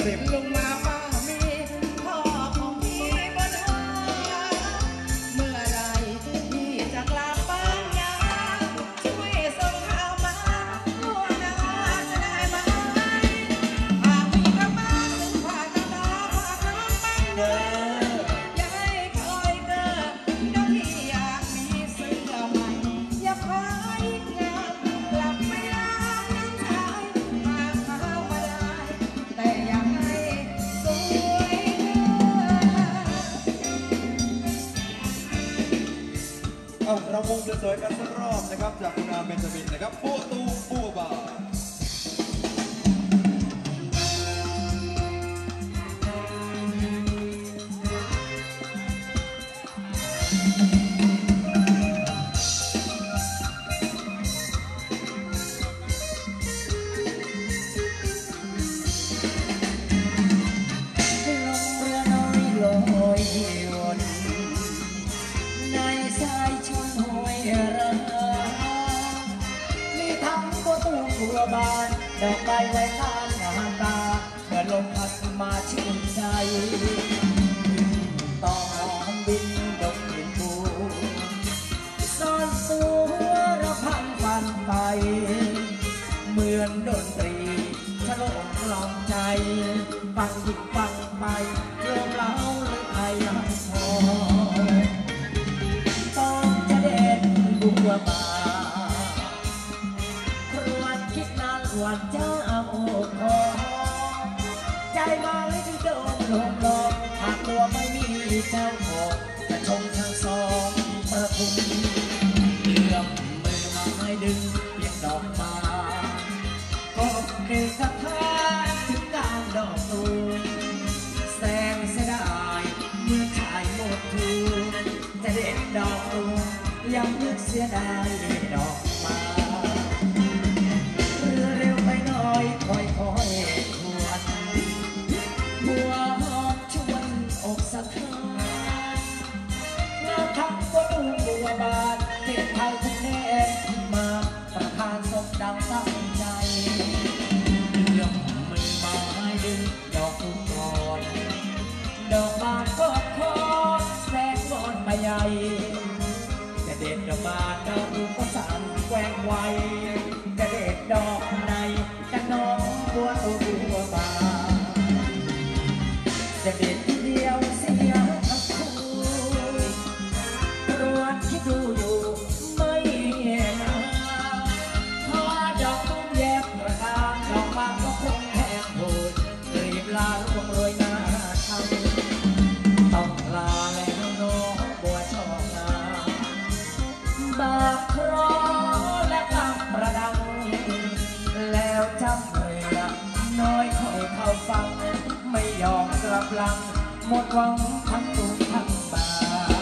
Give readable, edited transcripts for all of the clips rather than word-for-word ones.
10ลุงมาป้ามีพ่อของพี่บนหัวเมื่อไรพี่จะกลับบ้านยาช่วยส่งข่าวมาล่วงหน้าจะได้ไหมหากพี่กลับบ้านถึงผ่านตาฝากน้องบ้างเด้ออย่าให้คอยเด้อเดี๋ยวพี่อยากมีเสื้อใหม่อย่าคอยงามกลับไปลาน้องชายหากเขามาได้แต่อยากให้สวยเด้อเราวงสวยๆกันสักรอบนะครับจากคุณอาเบนจามินนะครับปูตูปูบาลงเรือน้อยลอยวนในสายชนห้วยระมีทั้งตัวตูตัวบานดอกใบไว้ข้างงานตาเมื่อลมพัดมาชื่นใจต่อหอมบินดกกลิ่นบูซ่อนตัวระพันฟันไปเหมือนดนตรีฉลองกล่อมใจฟังยิ่งฟังไปเรื่องเล่าหรือไทยไม่พอต้องจะเด็ดบัวบาครวญคิดนานหวนเจ้าเอาคอใจมาเลยที่โดนหลงหลอกหากตัวไม่มีเจ้าของจะชมทั้งสองประทุมเลื่อมมือมาให้ดึงเพียงดอกมาก็เกศทาถึงการดอกตูมแสงเสียดายเมื่อชายหมดทูจะเด็ดดอกตูมยังนึกเสียดายดอกมาเรือเร็วไปหน่อยคอยควรบัวหอมชวนอกสะท้านน้ำทั้งบัวตูมบัวบานเทียบไทยทุกแน่มาประทานสมดังตั้งใจเลื่อมมือมาให้ดึงดอกตูมก่อนดอกบานก็คอแสงงอนมาใหญ่จะเด็ดดอกบานดอกตูมก็สั่นแกว่งไวจะเด็ดดอกในจะน้องบัวตูมบัวบานจะเด็ดทีเดียวเสียทั้งคู่รวนคิดดูอยู่ไม่นานเพราะดอกตุ้มแยกประกาศดอกบานก็คงแห้งโหดรีบลาล่วงโรยหน้าทำต้องลาแล้วน้องบัวช่องามบากครอและกำประดังแล้วจำเรือน้อยคอยเข้าฟังไม่ยอมกลับหลังหมดหวังทั้งตูมทั้งบา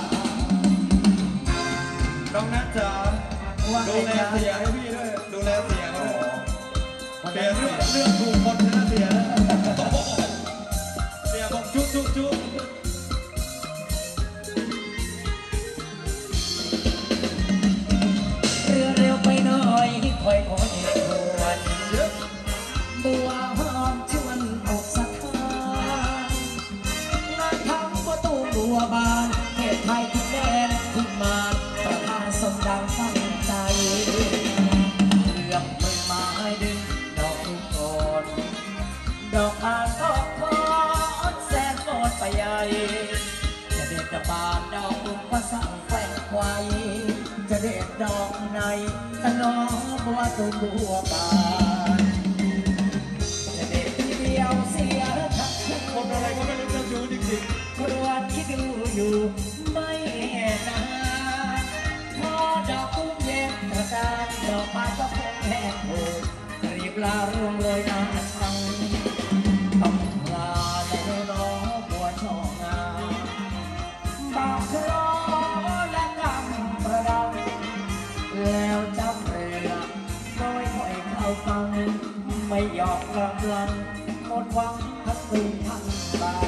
น้องนัทจ๋าดูแลเสียงให้พี่ด้วยดูแลเสียงด้วยเสียเรื่องถูกคนชนะเสียเสียบอกจุ๊บจุ๊บจุ๊บเรือเร็วไปหน่อยคอยขอเหตุผลบัวหอมชวนอกสะท้านงานทำประตูบัวบานเหตุไทยทุกแดนทุกมาประทานสมดังตั้งใจเลือกมือมาให้ดึงดอกทุกก่อนดอกบานก็คอนแสนโกดไปใหญ่จะเด็ดดอกบานดอกตุ่มก็สั่งแฝงไว้จะเด็ดดอกในตะน้องบัวตูมบัวบานจะเด็ดทีเดียวเสียทั้งคู่คนอะไรก็ไม่รู้จะชูจริงครวญคิดดูอยู่ไม่นานพอดอกตุ้มแยกประกาศดอกบานก็คงแห้งโหดรีบลาร่วงเลยหน้าทังต้องลาแล้วน้องบัวช่องงามบากครอและกำประดังแล้วจำเรือน้อยคอยเข้าฟังไม่ยอมกลับหลังหมดหวังทั้งตูมทั้งบา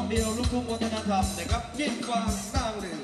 เดียวลูกทุ่งวัฒนธรรมนะครับยิ่งกว่างสร้างหรือ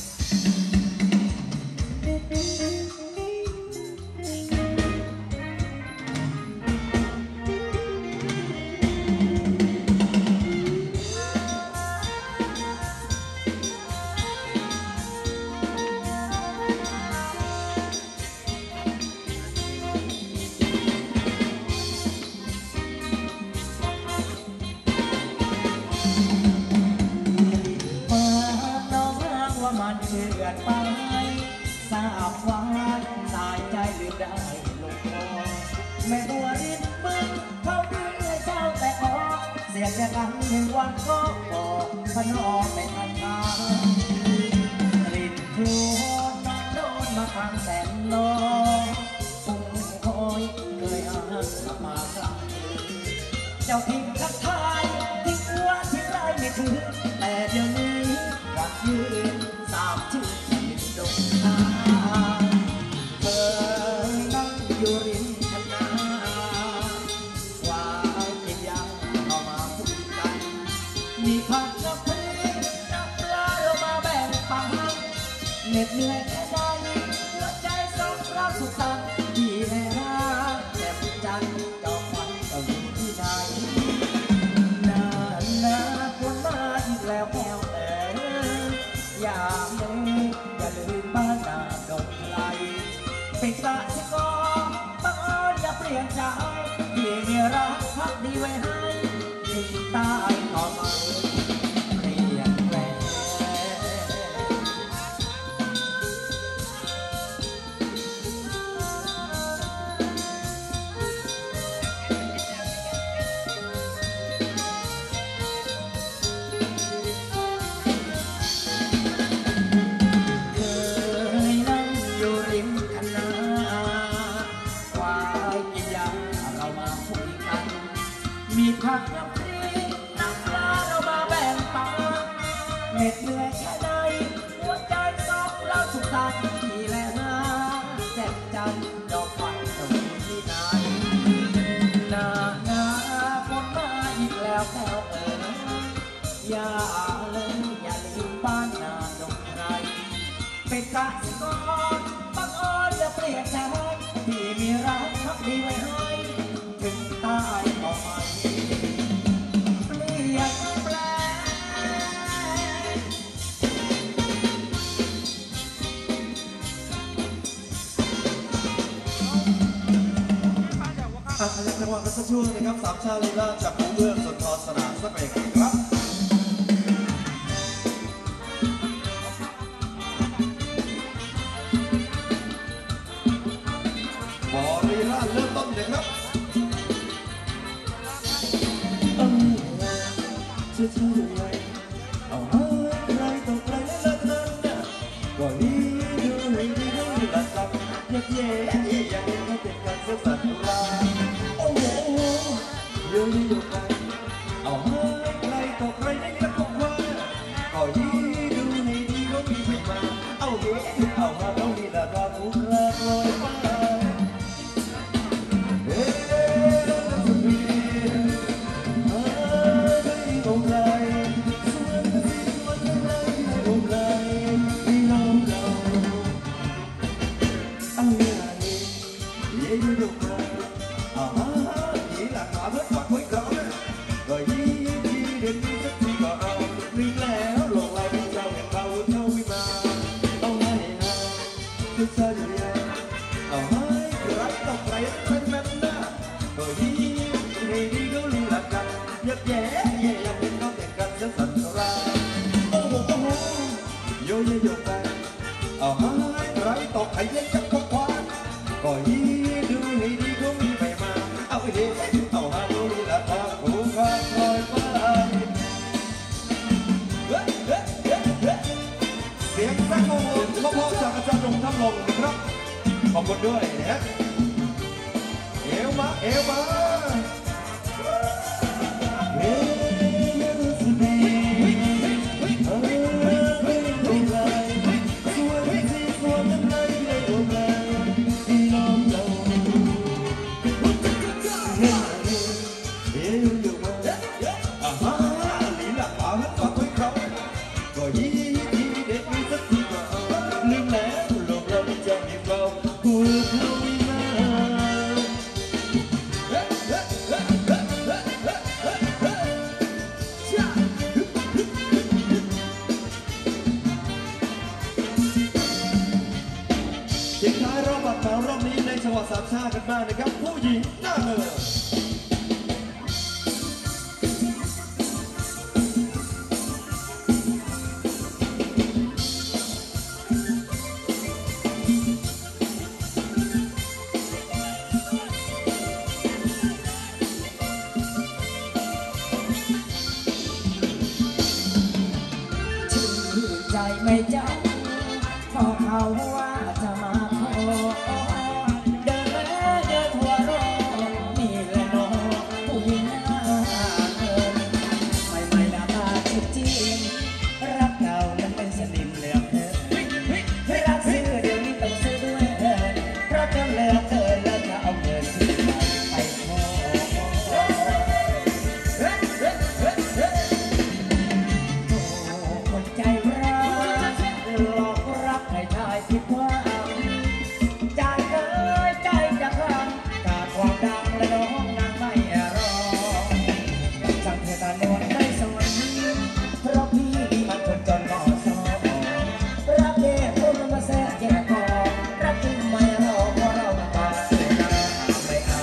มันเชื่อไปสาบหวานสายใจหรือได้ลงคอแม่บัวรินมึงเขาดึงให้เจ้าแต่ออกเสียงจะกันหนึ่งวันก็บอกพนอไม่ทันตากลิ่นครัวนอนโดนมาทางแสนนอพุ่งคอยเคยหามาครั้งเจ้าทิ้งทักทายทิ้งวัวทิ้งไรไม่ถึงแต่เดี๋ยวนี้วัดยืนสามชื่อที่ดงตาเคยนั่งอยู่ริมทะเลว่ากินยาเข้ามาคุยกันมีผักน้ำพริกน้ำปลาเรามาแบ่งปันเหน็ดเหนื่อยแค่ใดหัวใจสองเราสุขสันต์ที่แม่รักแต่ผู้จันเจ้าควันเราอยู่ที่ไหนนานนาคนมาอีกแล้วแก้วอย่าลืมบ้านนาดงไพรเป็นกสิกรบังเอิญอย่าเปลี่ยนใจที่มีรักพักดีไว้ให้ถึงตายก็ไม่เปลี่ยนแปลงมีผักน้ำพริกน้ำปลาเรามาแบ่งปันเหน็ดเหนื่อยแค่ไหนหัวใจสองเราสุขสันต์ที่แลนาแจ่มจันทร์ดอกไฟจะมีที่ไหนหน้าฝนมาอีกแล้วแก้วอย่าลืมบ้านนาดงไพรเป็นกสิกรบังเอิญอย่าเปลี่ยนใจที่มีรักพักดีไว้ให้ถึงตายก็ไม่เปลี่ยนแปลงจังหวะกันสักช่วงนะครับสามชาลีลาจากผู้เอื้องสุนทรสนามสักเอกครับบอลีลาเริ่มต้นเลยครับจะทำยังไงเอาหาใครต่อใครเลิกนั้นก็ดีดูให้ดีดูหลับหลับเย่อย่าเห็นเขาเป็นการเสียสัตว์ราโอ้โหเรื่องนี้อยู่ไกลเอาหาใครต่อใครไม่มีรักของว่าก็ดีดูให้ดีก็มีไม่มาเอาเย่เอาหาเขาดีละราถูกลากลอยไปเอาหายไรตกไข่เย็นกับควานก็ยีดูให้ดีก็มีไปมาเอาไปเด็เอาหาดูละทางผูกขาดลอยไปเสียงแซกโซโฟนพ่อจากอาจารย์ลงทั้งลงนะครับขอบคุณด้วยนะเอวมาเอวมาลีลาป่างหวะสามชากันบ้างนะครับผู้หญิงหน้าเนินชื่อใจไม่จังพอเขาว่าจะมาขอเดินเดินหัวเรอนี่แหละน้องผู้หญิงหน้าเงินไม่หน้าตาจริงรักเก่านั้นเป็นสนิมเหลือเกินรักซื้อเดี๋ยวนี้ต้องซื้อด้วยเงินเพราะจนเหลือเกินแล้วจะเอาเงินที่ไหนไปขอคนใจร้ายหลอกรักให้ชายผิดหวังใจเอ้ยใจจะคลั่งขาดความดังและน้องนางไม่รอสั่งเธอตาลวนไม่สนเพราะพี่นี่มันคนจนก่อซอรักเด็กคนมาแซ่แก่คอรักจริงไม่รอเพราะเราตาไม่เอา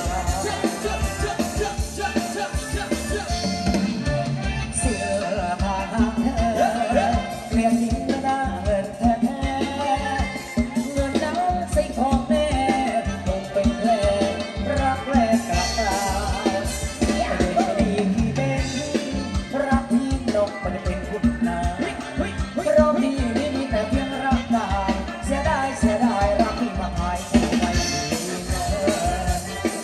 เสื้อผ้าเธอเกลียดทิ้งหน้าเงินแท้เงินนั้นใส่ของแน่คงเป็นแผลรักแรกกับตาไม่ได้ที่เป็นรักที่นกไม่ได้เป็นคุณนาเพราะพี่นี่มีแต่เพียงรักกายเสียดายรักที่มาหายคงไม่มีเงิน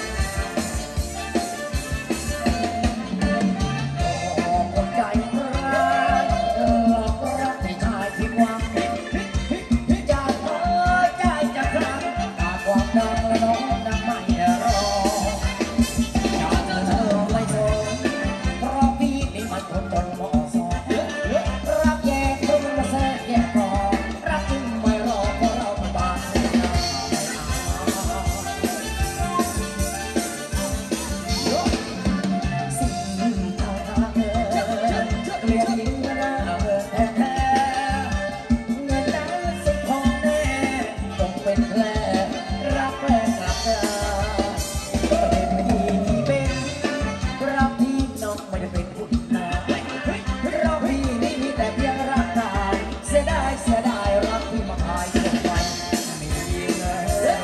คนใจร้ายหลอกรักให้ชายผิดหวังใจเอ้ยใจจะคลั่งขาดความดังและน้องดังไม่รออยากเธอไม่สนเพราะพี่นี่มันคนจนเหมาะสมรักแยกคนมาแทรกแยกคอรักจริงไม่รอเพราะเรามันบาดเจ็บไม่เอาสิ่งทางเกลียดทิ้งหน้าแท้เงินนั้นสิของแน่ต้องเป็นแผลรักแรกกลับตาประเด็นไม่ดีที่เป็นรักที่น้องไม่ได้เป็นคุณนาเราพี่นี่มีแต่เพียงรักกายเสียดายรักที่มาหายคงไม่มีเงิน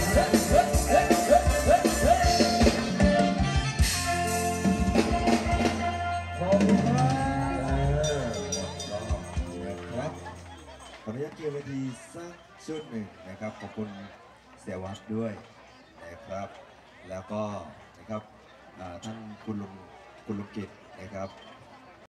ขอบคุณครับนะครับขออนุญาตเกี่ยวเวทีสักชุดหนึ่งนะครับขอบคุณเสียวัดด้วยนะครับ แล้วก็นะครับท่านคุณลุงกิตนะครับ